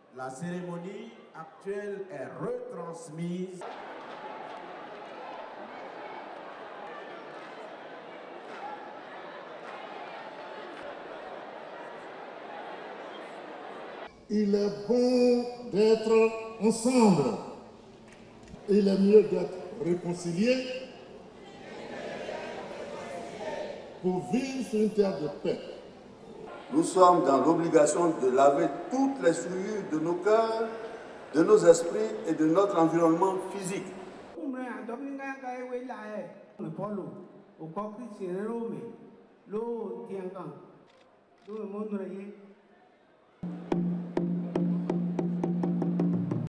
La cérémonie actuelle est retransmise. Il est bon d'être ensemble. Il est mieux d'être réconciliés pour vivre sur une terre de paix. Nous sommes dans l'obligation de laver toutes les souillures de nos cœurs, de nos esprits et de notre environnement physique.